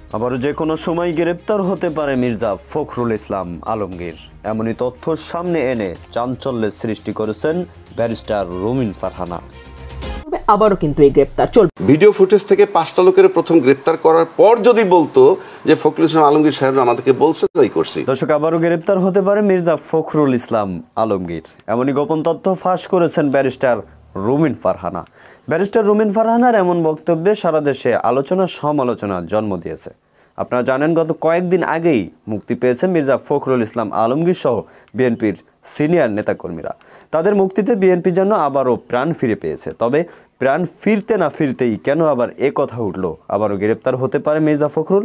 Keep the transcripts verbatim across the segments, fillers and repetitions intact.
আবার যে কোনো সময় গ্রেপ্তার হতে পারে মির্জা ফখরুল ইসলাম আলমগীর, এমনই তথ্য সামনে এনে চাঞ্চল্যের সৃষ্টি করেছেন ব্যারিস্টার রুমিন ফারহানা। আবারও কিন্তু এই গ্রেপ্তার চলবে। ভিডিও ফুটেজ থেকে পাঁচটা লোকের প্রথম গ্রেপ্তার করার পর যদি বলতো যে ফখরুল ইসলাম আলমগীর সাহেব আমাদেরকে বলছে তাই করছি। দর্শক, আবারও গ্রেপ্তার হতে পারে মির্জা ফখরুল ইসলাম আলমগীর, এমনই গোপন তথ্য ফাঁস করেছেন ব্যারিস্টার রুমিন ফারহানা। ব্যারিস্টার রুমিন ফারহানার এমন বক্তব্যে সারা দেশে আলোচনা সমালোচনা জন্ম দিয়েছে। আপনারা জানেন, গত কয়েকদিন আগেই মুক্তি পেয়েছেন মির্জা ফখরুল ইসলাম আলমগীর সহ বিএনপির সিনিয়র নেতাকর্মীরা। তাদের মুক্তিতে বিএনপি যেন আবারও প্রাণ ফিরে পেয়েছে। তবে প্রাণ ফিরতে না ফিরতেই কেন আবার এ কথা উঠল, আবারও গ্রেপ্তার হতে পারে মির্জা ফখরুল?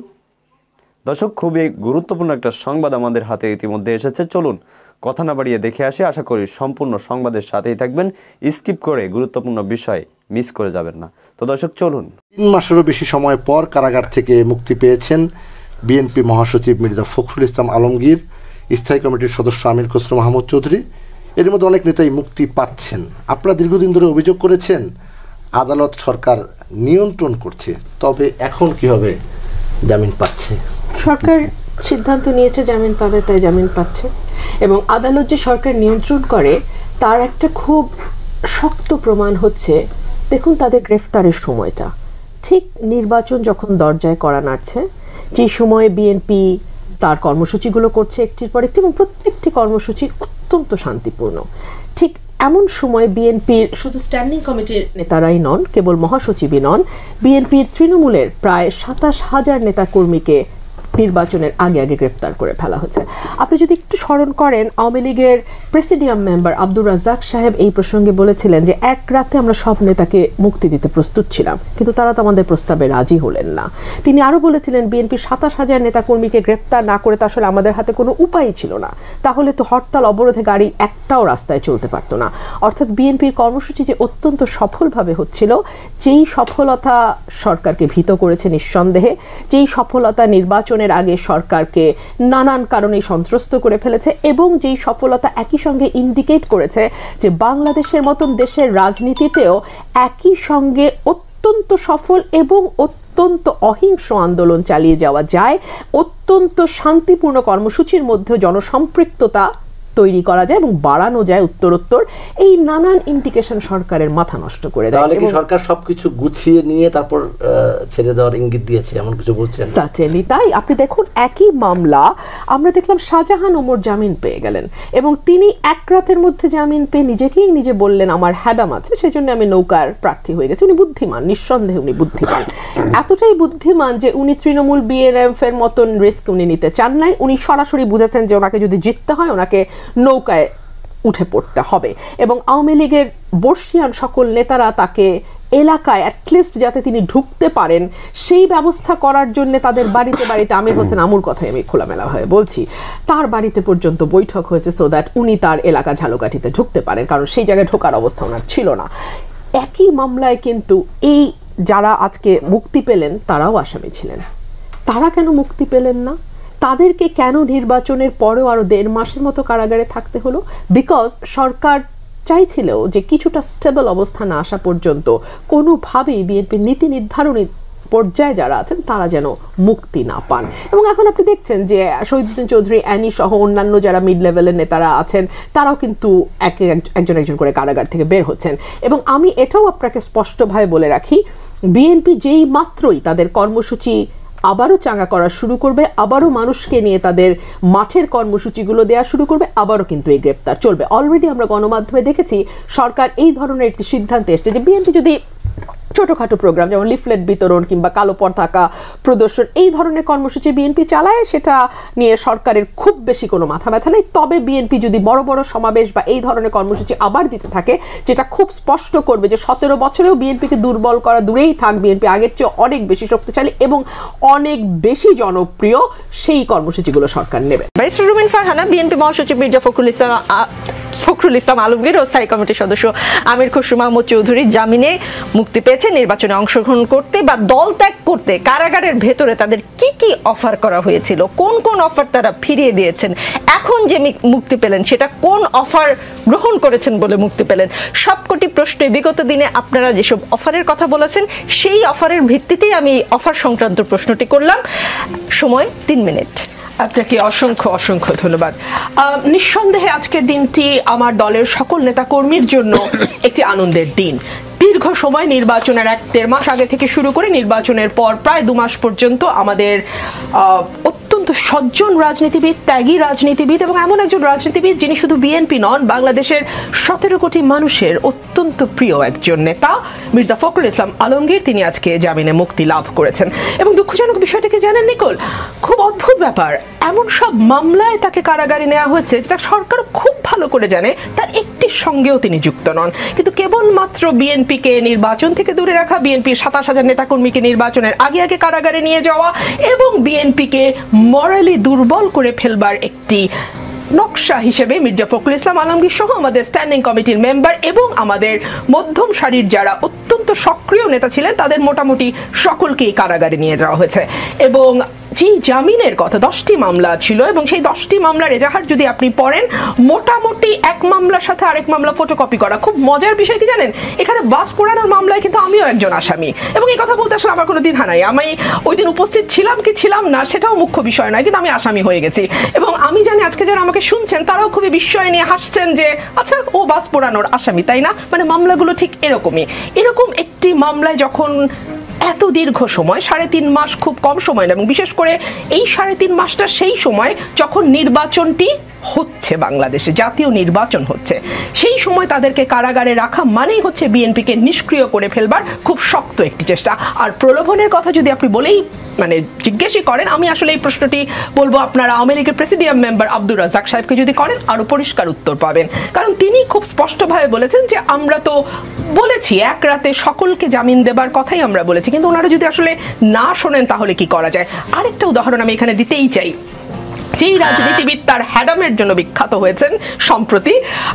দর্শক, খুবই গুরুত্বপূর্ণ একটা সংবাদ আমাদের হাতে ইতিমধ্যে এসেছে। চলুন কথা না বাড়িয়ে দেখে আসি। আশা করি সম্পূর্ণ সংবাদের সাথেই থাকবেন, স্কিপ করে গুরুত্বপূর্ণ বিষয় মিস করে যাবেন না। তো দর্শক চলুন। তিন মাসেরও বেশি সময় পর কারাগার থেকে মুক্তি পেয়েছেন বিএনপি মহাসচিব মির্জা ফখরুল ইসলাম আলমগীর, স্থায়ী কমিটির সদস্য আমির খসরু মাহমুদ চৌধুরী। এর মধ্যে অনেক নেতাই মুক্তি পাচ্ছেন। আপনারা দীর্ঘদিন ধরে অভিযোগ করেছেন আদালত সরকার নিয়ন্ত্রণ করছে, তবে এখন কিভাবে জামিন পাচ্ছে? সরকার সিদ্ধান্ত নিয়েছে জামিন পাবে, তাই জামিন পাচ্ছে। এবং আদালত যে সরকার নিয়ন্ত্রণ করে তার একটা খুব শক্ত প্রমাণ হচ্ছে, দেখুন তাদের গ্রেফতারের সময়টা ঠিক নির্বাচন যখন দরজায় করা নাড়ছে, যে সময়ে বিএনপি তার কর্মসূচিগুলো করছে একটির পর একটি, এবং প্রত্যেকটি কর্মসূচি অত্যন্ত শান্তিপূর্ণ। ঠিক এমন সময় বিএনপির শুধু স্ট্যান্ডিং কমিটির নেতারাই নন, কেবল মহাসচিবই নন, বিএনপির তৃণমূলের প্রায় সাতাশ হাজার নেতাকর্মীকে নির্বাচনের আগে আগে গ্রেপ্তার করে ফেলা হয়েছে। আপনি যদি একটু স্মরণ করেন, আওয়ামী লীগের প্রেসিডিয়াম মেম্বার আব্দুর রাজ্জাক সাহেব এই প্রসঙ্গে বলেছিলেন যে এক রাতে আমরা সব নেতাকে মুক্তি দিতে প্রস্তুত ছিলাম, কিন্তু তারা তো আমাদের প্রস্তাবে রাজি হলেন না। তিনি আরো বলেছিলেন বিএনপির সাতাশ হাজার নেতাকর্মীকে গ্রেপ্তার না করে তো আসলে আমাদের হাতে কোনো উপায় ছিল না, তাহলে তো হরতাল অবরোধে গাড়ি একটাও রাস্তায় চলতে পারত না। অর্থাৎ বিএনপির কর্মসূচি যে অত্যন্ত সফলভাবে হচ্ছিল, যেই সফলতা সরকারকে ভীত করেছে নিঃসন্দেহে, যেই সফলতা নির্বাচনের আগে সরকারকে নানান কারণে সন্ত্রস্ত করে ফেলেছে, এবং যেই সফলতা একই সঙ্গে ইন্ডিকেট করেছে যে বাংলাদেশের মতন দেশের রাজনীতিতেও একই সঙ্গে অত্যন্ত সফল এবং অত্যন্ত অহিংস আন্দোলন চালিয়ে যাওয়া যায়, অত্যন্ত শান্তিপূর্ণ কর্মসূচির মধ্যে জনসম্পৃক্ততা তৈরি করা যায় এবং বাড়ানো যায় উত্তরোত্তর। এই নানান ইন্ডিকেশন সরকারের মাথা নষ্ট করে দেয়। তাহলে কি সরকার সবকিছু গুছিয়ে নিয়ে তারপর ছেড়ে দেওয়ার ইঙ্গিত দিয়েছে, এমন কিছু বলছেন? সার্টেনলি তাই। আপনি দেখুন, একই মামলা আমরা দেখলাম শাহজাহান ওমর জামিন পেয়ে গেলেন, এবং তিনি এক রাতের মধ্যে জামিন পেয়ে নিজেকেই নিজে বললেন আমার হ্যাডাম আছে, সেজন্য আমি নৌকার প্রার্থী হয়ে গেছি। উনি বুদ্ধিমান, নিঃসন্দেহে উনি বুদ্ধিমান, এতটাই বুদ্ধিমান যে উনি তৃণমূল বিএনএফ এর মতন রিস্ক উনি নিতে চান নাই। উনি সরাসরি বুঝেছেন যে ওনাকে যদি জিততে হয় ওনাকে নৌকায় উঠে পড়তে হবে, এবং আওয়ামী লীগের বর্ষিয়ান সকল নেতারা তাকে এলাকায় অ্যাটলিস্ট যাতে তিনি ঢুকতে পারেন সেই ব্যবস্থা করার জন্য তাদের বাড়িতে বাড়িতে, আমির হোসেন আমুর কথাই আমি খোলামেলা হয়ে বলছি, তার বাড়িতে পর্যন্ত বৈঠক হয়েছে সো দ্যাট উনি তার এলাকা ঝালকাঠিতে ঢুকতে পারেন, কারণ সেই জায়গায় ঢোকার অবস্থা ওনার ছিল না। একই মামলায় কিন্তু এই যারা আজকে মুক্তি পেলেন তারাও আসামি ছিলেন। তারা কেন মুক্তি পেলেন না? তাদেরকে কেন নির্বাচনের পরেও আরো দেড় মাসের মতো কারাগারে থাকতে হলো? বিকজ সরকার চাইছিল যে কিছুটা স্টেবল অবস্থা না আসা পর্যন্ত কোনোভাবেই বিএনপির নীতি নির্ধারণী পর্যায়ে যারা আছেন তারা যেন মুক্তি না পান। এবং এখন আপনি দেখছেন যে শহীদুদ্দিন চৌধুরী, অ্যানি সহ অন্যান্য যারা মিড লেভেলের নেতারা আছেন তারাও কিন্তু এক একজন একজন করে কারাগার থেকে বের হচ্ছেন। এবং আমি এটাও আপনাকে স্পষ্টভাবে বলে রাখি, বিএনপি যেই মাত্রই তাদের কর্মসূচি আবারও চাঙ্গা করা শুরু করবে, আবারও মানুষকে নিয়ে তাদের মাঠের কর্মসূচিগুলো দেওয়া শুরু করবে, আবারও কিন্তু এই গ্রেপ্তার চলবে। অলরেডি আমরা গণমাধ্যমে দেখেছি সরকার এই ধরনের একটি সিদ্ধান্তে এসেছে যে বিএনপি যদি ছোটখাটো প্রোগ্রাম যেমন লিফলেট বিতরণ কিংবা কালো পতাকা প্রদর্শন এই ধরনের কর্মসূচি বিএনপি চালায়, সেটা নিয়ে সরকারের খুব বেশি কোনো মাথা ব্যথা নেই। তবে বিএনপি যদি বড় বড় সমাবেশ বা এই ধরনের কর্মসূচি আবার দিতে থাকে, যেটা খুব স্পষ্ট করবে যে সতেরো বছরেও বিএনপিকে দুর্বল করা দূরেই থাক, বিএনপি আগের চেয়ে অনেক বেশি শক্তিশালী এবং অনেক বেশি জনপ্রিয়, সেই কর্মসূচিগুলো সরকার নেবে। ব্যারিস্টার রুমিন ফারহানা, বিএনপি মহাসচিব মির্জা ফখরুল ইসলাম ফখরুল ইসলাম আলমগীর ও স্থায়ী কমিটির সদস্য আমির খসরু মাহমুদ চৌধুরী জামিনে মুক্তি পেয়েছেন। হয়েছে নির্বাচনে অংশগ্রহণ করতে বা দল ত্যাগ করতে কারাগারের ভেতরে তাদের কি কি অফার করা হয়েছিল, কোন কোন অফার তারা ফিরিয়ে দিয়েছেন, এখন যে মুক্তি পেলেন সেটা কোন অফার গ্রহণ করেছেন বলে মুক্তি পেলেন, সবকটি প্রশ্নে বিগত দিনে আপনারা যেসব অফারের কথা বলেছেন সেই অফারের ভিত্তিতেই আমি অফার সংক্রান্ত প্রশ্নটি করলাম। সময় তিন মিনিট। আপনাকে অসংখ্য অসংখ্য ধন্যবাদ। নিঃসন্দেহে আজকের দিনটি আমার দলের সকল নেতাকর্মীর জন্য একটি আনন্দের দিন। দীর্ঘ সময় নির্বাচনের এক দেড় মাস আগে থেকে শুরু করে নির্বাচনের পর প্রায় দু মাস পর্যন্ত আমাদের অত্যন্ত সজ্জন রাজনীতিবিদ, ত্যাগী রাজনীতিবিদ এবং এমন একজন রাজনীতিবিদ যিনি শুধু বিএনপি নন, বাংলাদেশের সতেরো কোটি মানুষের অত্যন্ত প্রিয় একজন নেতা মির্জা ফখরুল ইসলাম আলমগীর, তিনি আজকে জামিনে মুক্তি লাভ করেছেন। এবং দুঃখজনক বিষয়টাকে জানেন নিকোল, খুব অদ্ভুত ব্যাপার, এমন সব মামলায় তাকে কারাগারে নেওয়া হয়েছে যেটা সরকার খুব ভালো করে জানে তার একটির সঙ্গেও তিনি যুক্ত নন, কিন্তু কেবলমাত্র বিএনপিকে নির্বাচন থেকে দূরে রাখা, বিএনপির সাতাশ হাজার নেতাকর্মীকে নির্বাচনের আগে আগে কারাগারে নিয়ে যাওয়া এবং বিএনপিকে মরালি দুর্বল করে ফেলবার একটি নকশা হিসেবে মির্জা ফখরুল ইসলাম আলমগীর সহ আমাদের স্ট্যান্ডিং কমিটির মেম্বার এবং আমাদের মধ্যম সারির যারা অত্যন্ত সক্রিয় নেতা ছিলেন তাদের মোটামুটি সকলকেই কারাগারে নিয়ে যাওয়া হয়েছে। এবং যে জামিনের কথা, দশটি মামলা ছিল এবং সেই দশটি মামলার এজাহার যদি আপনি পড়েন, মোটামুটি এক মামলার সাথে আরেক মামলা ফটোকপি করা। খুব মজার বিষয় কি জানেন, এখানে বাস পোড়ানোর মামলায় কিন্তু আমিও একজন আসামি এবং এই কথা বলতে আসলে আমার কোনো দ্বিধা নাই। আমি ওই দিন উপস্থিত ছিলাম কি ছিলাম না সেটাও মুখ্য বিষয় নয়, কিন্তু আমি আসামি হয়ে গেছি। এবং আমি জানি আজকে যারা আমাকে শুনছেন তারাও খুবই বিস্ময় নিয়ে হাসছেন যে আচ্ছা ও বাস পোড়ানোর আসামি, তাই না? মানে মামলাগুলো ঠিক এরকমই। এরকম একটি মামলায় যখন এত দীর্ঘ সময়, সাড়ে তিন মাস খুব কম সময় না, এবং বিশেষ করে এই সাড়ে তিন মাসটা সেই সময় যখন নির্বাচনটি হচ্ছে, বাংলাদেশে জাতীয় নির্বাচন হচ্ছে, সেই সময় তাদেরকে কারাগারে রাখা মানেই হচ্ছে বিএনপিকে নিষ্ক্রিয় করে ফেলবার খুব শক্ত একটি চেষ্টা। আর প্রলোভনের কথা যদি আপনি বলেই মানে জিজ্ঞেসই করেন, আমি আসলে এই প্রশ্নটি বলবো আপনারা আওয়ামী লীগের প্রেসিডিয়াম মেম্বার আব্দুর রাজ্জাক সাহেবকে যদি করেন আরো পরিষ্কার উত্তর পাবেন, কারণ তিনি খুব স্পষ্টভাবে বলেছেন যে আমরা তো বলেছি এক রাতে সকলকে জামিন দেবার কথাই আমরা বলেছি, কিন্তু ওনারা যদি আসলে না শোনেন তাহলে কি করা যায়। আরেকটা উদাহরণ আমি এখানে দিতেই চাই, যেই রাজনীতিবিদ তার হ্যাডামের জন্য বিখ্যাত হয়েছেন সম্প্রতি,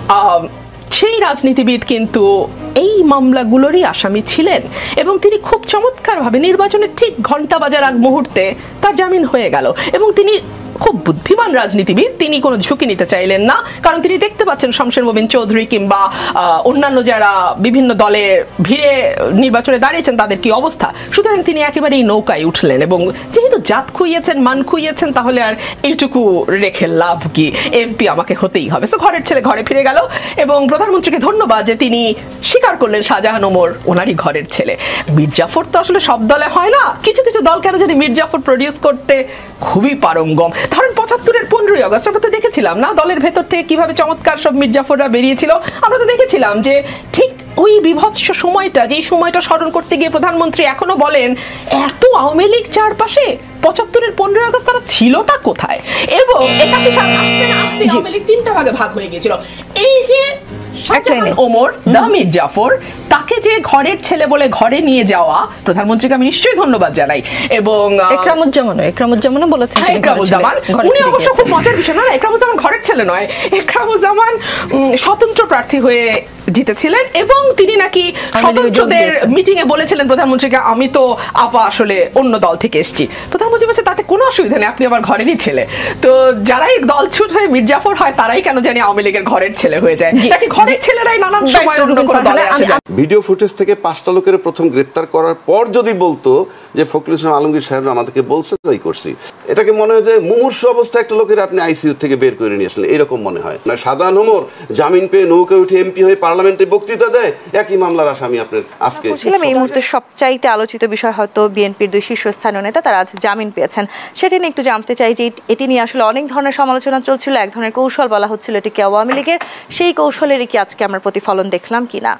সেই রাজনীতিবিদ কিন্তু এই মামলাগুলোরই আসামি ছিলেন এবং তিনি খুব চমৎকারভাবে নির্বাচনের ঠিক ঘন্টা বাজার আগ মুহূর্তে তার জামিন হয়ে গেল। এবং তিনি খুব বুদ্ধিমান রাজনীতিবিদ, তিনি কোনো ঝুঁকি নিতে চাইলেন না, কারণ তিনি দেখতে পাচ্ছেন শমশের মোবিন চৌধুরী কিংবা অন্যান্য যারা বিভিন্ন দলের ভিড়ে নির্বাচনে দাঁড়িয়েছেন তাদের কি অবস্থা, সুতরাং তিনি একেবারেই নৌকায় উঠলেন এবং যেহেতু জাত খুইয়েছেন, মান খুইয়েছেন, তাহলে আর এইটুকু রেখে লাভ কি, এমপি আমাকে হতেই হবে। তো ঘরের ছেলে ঘরে ফিরে গেল এবং প্রধানমন্ত্রীকে ধন্যবাদ যে তিনি স্বীকার করলেন শাহজাহান ওমর ওনারই ঘরের ছেলে। মির্জাফর তো আসলে সব দলে হয় না, কিছু কিছু দল কেন জানি মির্জাফর প্রডিউস করতে খুবই পারঙ্গম। ধরেন পঁচাত্তরের পনেরোই আগস্ট আমরা তো দেখেছিলাম না দলের ভেতর থেকে কিভাবে চমৎকার সব মির্জাফররা বেরিয়েছিল। আমরা তো দেখেছিলাম যে ঠিক ওই বিভৎস সময়টা, যেই সময়টা স্মরণ করতে গিয়ে প্রধানমন্ত্রী এখনো বলেন এত আওয়ামী লীগ চারপাশে, পঁচাত্তরের পনেরোই আগস্ট তারা ছিলটা কোথায়? এবং একাশি সাল আসতে না আসতে আওয়ামী লীগ তিনটা ভাগে ভাগ হয়ে গিয়েছিল। এই যে শাহজাহান ওমর দা মির্জাফর, তাকে যে ঘরের ছেলে বলে ঘরে নিয়ে যাওয়া, প্রধানমন্ত্রীকে আমি নিশ্চয়ই ধন্যবাদ জানাই। এবং একরামুজ্জামানও একরামুজ্জামানও বলেছেন, একরামুজ্জামান উনি অবশ্য খুব মজার বিষয় না, একরামুজ্জামান ঘরের ছেলে নয়, একরামুজ্জামান স্বতন্ত্র প্রার্থী হয়ে জিতেছিলেন এবং তিনি নাকি স্বতন্ত্রদের মিটিং এ বলেছিলেন প্রধানমন্ত্রীকে আমি তো আপা আসলে অন্য দল থেকে এসেছি। প্রধানমন্ত্রী বলছে তাতে কোনো অসুবিধা নেই, আপনি আমার ঘরেরই ছেলে। তো যারাই দল ছুট হয়ে মির্জাফর হয় তারাই কেন জানি আওয়ামী লীগের ঘরের ছেলে হয়ে যায়, নাকি ঘরের ছেলেরাই নানান সময় অন্য কোনো দলে আসে যায়। ভিডিও ফুটেজ থেকে পাঁচটা লোকের প্রথম গ্রেফতার করার পর যদি বলতো যে ফখরুল ইসলাম আলমগীর সাহেব আমাদেরকে বলছে তাই করছি, এটাকে মনে হয় যে মুমূর্ষু অবস্থায় একটা লোকের আপনি আইসিইউ থেকে বের করে নিয়ে আসলেন, এরকম মনে হয় না। সাধারণ ওমর জামিন পেয়ে নৌকায় উঠে এমপি হয়ে পার্লামেন্টে বক্তৃতা দেয়, একই মামলার আসামি আপনার আজকে। এই মুহূর্তে সবচাইতে আলোচিত বিষয় হয়তো বিএনপির দুই শীর্ষস্থানীয় নেতা তারা আজ জামিন পেয়েছেন, সেটা নিয়ে একটু জানতে চাই যে এটি নিয়ে আসলে অনেক ধরনের সমালোচনা চলছিল, এক ধরনের কৌশল বলা হচ্ছিল এটিকে আওয়ামী লীগের, সেই কৌশলেরই কি আজকে আমরা প্রতিফলন দেখলাম কিনা?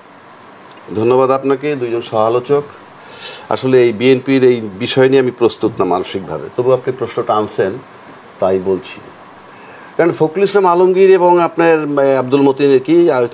ধন্যবাদ আপনাকে দুইজন সহ-আলোচক। আসলে এই বিএনপির এই বিষয় নিয়ে আমি প্রস্তুত না মানসিকভাবে, তবু আপনি প্রশ্নটা আনছেন তাই বলছি। কারণ ফখরুল ইসলাম আলমগীর এবং আপনার আব্দুল মতিন কি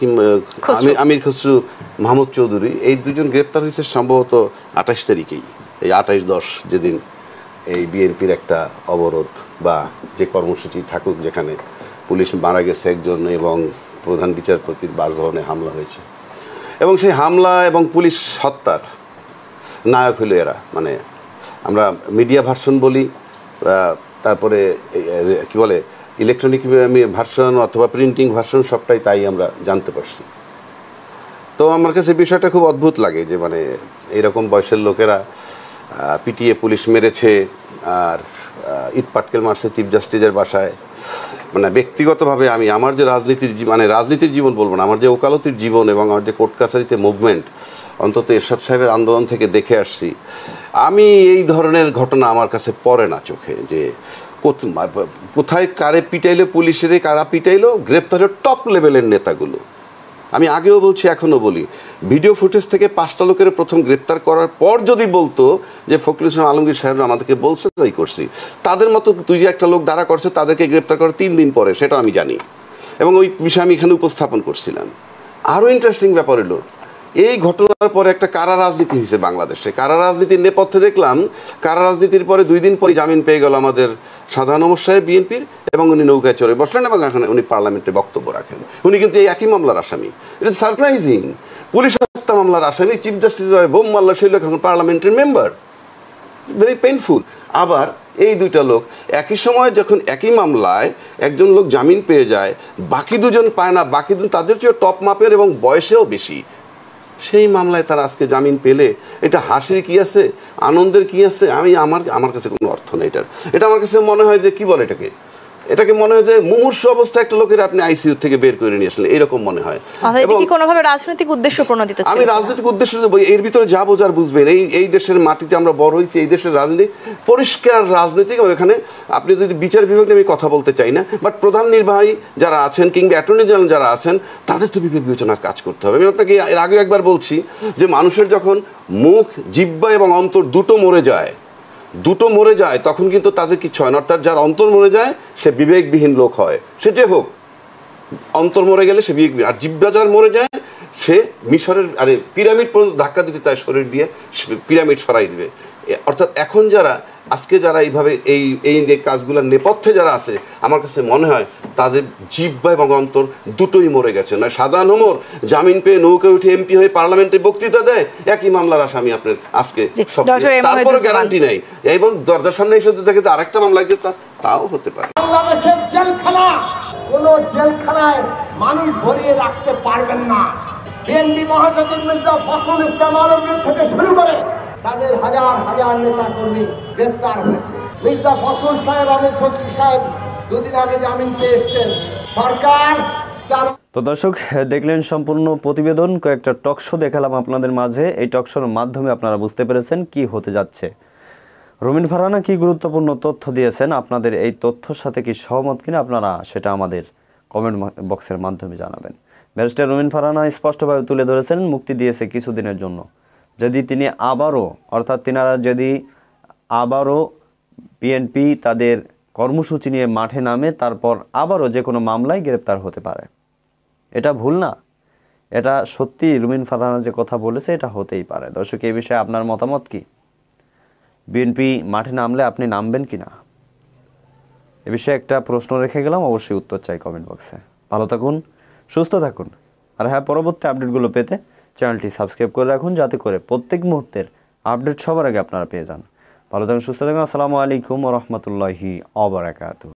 আমির খসরু মাহমুদ চৌধুরী, এই দুজন গ্রেপ্তার হয়েছে সম্ভবত আঠাশ তারিখেই, এই আঠাশ দশ যেদিন এই বিএনপির একটা অবরোধ বা যে কর্মসূচি থাকুক যেখানে পুলিশ মারা গেছে একজন এবং প্রধান বিচারপতির বাসভবনে হামলা হয়েছে। এবং সেই হামলা এবং পুলিশ হত্যার নায়ক হইল এরা। মানে আমরা মিডিয়া ভার্সন বলি, তারপরে কি বলে ইলেকট্রনিক ভার্সন অথবা প্রিন্টিং ভার্সন, সবটাই তাই আমরা জানতে পারছি। তো আমার কাছে বিষয়টা খুব অদ্ভুত লাগে যে মানে এইরকম বয়সের লোকেরা পিটিয়ে পুলিশ মেরেছে আর ইট পাটকেল মারছে চিফ জাস্টিসের বাসায়। মানে ব্যক্তিগতভাবে আমি আমার যে রাজনীতির মানে রাজনীতির জীবন বলবো না, আমার যে ওকালতির জীবন এবং আমার যে কোর্ট কাছারিতে মুভমেন্ট অন্তত এরশাদ সাহেবের আন্দোলন থেকে দেখে আসছি, আমি এই ধরনের ঘটনা আমার কাছে পড়ে না চোখে যে কোথায় কারে পিটাইলো পুলিশের, কারা পিটাইলো, গ্রেপ্তারের টপ লেভেলের নেতাগুলো। আমি আগেও বলছি এখনও বলি, ভিডিও ফুটেজ থেকে পাঁচটা লোকের প্রথম গ্রেপ্তার করার পর যদি বলতো যে ফখরুল ইসলাম আলমগীর সাহেব আমাদেরকে বলছে তাই করছি, তাদের মতো দুই একটা লোক দ্বারা করছে তাদেরকে গ্রেপ্তার করার তিন দিন পরে, সেটা আমি জানি এবং ওই বিষয়ে আমি এখানে উপস্থাপন করছিলাম। আরও ইন্টারেস্টিং ব্যাপার হলো এই ঘটনার পরে একটা কারা রাজনীতি হয়েছে বাংলাদেশে। কারা রাজনীতির নেপথ্যে দেখলাম কারা রাজনীতির পরে দুই দিন পরে জামিন পেয়ে গেল আমাদের সাধারণ সাহেব বিএনপির, এবং উনি নৌকায় চড়ে বসলেন এবং এখানে উনি পার্লামেন্টে বক্তব্য রাখেন। উনি কিন্তু এই একই মামলার আসামি। এটা সারপ্রাইজিং। পুলিশ হত্যা মামলার আসামি, চিফ জাস্টিস বোম মাল্লা সেই লোক এখন পার্লামেন্টের মেম্বার। Very painful. আবার এই দুইটা লোক একই সময় যখন একই মামলায় একজন লোক জামিন পেয়ে যায়, বাকি দুজন পায় না, বাকি দুজন তাদের চেয়ে টপ মাপের এবং বয়সেও বেশি, সেই মামলায় তারা আজকে জামিন পেলে এটা হাসির কি আছে, আনন্দের কি আছে? আমি আমার আমার কাছে কোনো অর্থ নেই এটার। এটা আমার কাছে মনে হয় যে কি বলে এটাকে এটাকে মনে হয় যে মুমূর্ষ অবস্থায় একটা লোকের আপনি আইসিইউ থেকে বের করে নিয়ে আসলেন, এরকম মনে হয়। এবং কোনোভাবে রাজনৈতিক উদ্দেশ্য প্রণোদিত ছিল। আমি রাজনৈতিক উদ্দেশ্য এর ভিতরে যা বোঝার বুঝবেন। এই এই দেশের মাটিতে আমরা বড় হয়েছি, এই দেশের রাজনীতি পরিষ্কার রাজনৈতিক। এখানে আপনি যদি বিচার বিভাগ নিয়ে আমি কথা বলতে চাই না, বাট প্রধান নির্বাহী যারা আছেন কিংবা অ্যাটর্নি জেনারেল যারা আছেন তাদের তো বিবেক বিবেচনার কাজ করতে হবে। আমি আপনাকে এর আগে একবার বলছি যে মানুষের যখন মুখ, জিহ্বা এবং অন্তর দুটো মরে যায় দুটো মরে যায় তখন কিন্তু তাদের কিছু হয় না। অর্থাৎ যার অন্তর মরে যায় সে বিবেকবিহীন লোক হয়, সে যে হোক। অন্তর মরে গেলে সে বিবেক, আর জিহ্বা যার মরে যায় সে মিশরের আরে পিরামিড পর্যন্ত ধাক্কা দিতে চায় শরীর দিয়ে, পিরামিড সরাই দিবে। অর্থাৎ এখন যারা আজকে যারা এইভাবে এই এই কাজগুলোর নেপথ্যে যারা আছে, আমার কাছে মনে হয় তাদের জিহ্বা এবং অন্তর দুটোই মরে গেছে। না সাধারণ ওমর জামিন পেয়ে নৌকা উঠে এমপি হয়ে পার্লামেন্টে বক্তৃতা দেয়, একই মামলার আসামি আপনার আজকে সব, তারপরে গ্যারান্টি নাই। এবং দরজার সামনে এসে দেখে যে আরেকটা মামলা আছে, তাও হতে পারে। বাংলাদেশের জেলখানা, কোন জেলখানায় মানুষ ভরিয়ে রাখতে পারবেন না। বিএনপি মহাসচিব মির্জা ফখরুল ইসলাম আলমগীর থেকে শুরু করে তাদের হাজার হাজার নেতা কর্মী গ্রেফতার হয়েছে। মির্জা ফখরুল সাহেব, আমির খসরু সাহেব দুদিন আগে জামিন পেয়ে এসছেন। সরকার চার তো দর্শক দেখলেন সম্পূর্ণ প্রতিবেদন, কয়েকটা টকশো দেখালাম আপনাদের মাঝে। এই টকশোর মাধ্যমে আপনারা বুঝতে পেরেছেন কি হতে যাচ্ছে। রুমিন ফারহানা কি গুরুত্বপূর্ণ তথ্য দিয়েছেন, আপনাদের এই তথ্যর সাথে কি সহমত কিনা আপনারা সেটা আমাদের কমেন্ট বক্সের মাধ্যমে জানাবেন। ব্যারিস্টার রুমিন ফারহানা স্পষ্টভাবে তুলে ধরেছেন মুক্তি দিয়েছে কিছুদিনের জন্য। যদি তিনি আবারও অর্থাৎ তিনারা যদি আবারও বিএনপি তাদের কর্মসূচি নিয়ে মাঠে নামে, তারপর আবারও যে কোনো মামলায় গ্রেপ্তার হতে পারে। এটা ভুল না, এটা সত্যি রুমিন ফারহানা যে কথা বলেছে এটা হতেই পারে। দর্শক এই বিষয়ে আপনার মতামত কি? বিএনপি মাঠে নামলে আপনি নামবেন কি না? এ বিষয়ে একটা প্রশ্ন রেখে গেলাম, অবশ্যই উত্তর চাই কমেন্ট বক্সে। ভালো থাকুন, সুস্থ থাকুন, আর হ্যাঁ পরবর্তী আপডেটগুলো পেতে চ্যানেলটি সাবস্ক্রাইব করে রাখুন, যাতে করে প্রত্যেক মুহূর্তের আপডেট সবার আগে আপনারা পেয়ে যান। ভালো থাকুন, সুস্থ থাকুন। আসসালামু আলাইকুম ওয়া রাহমাতুল্লাহি ওয়া বারাকাতুহু।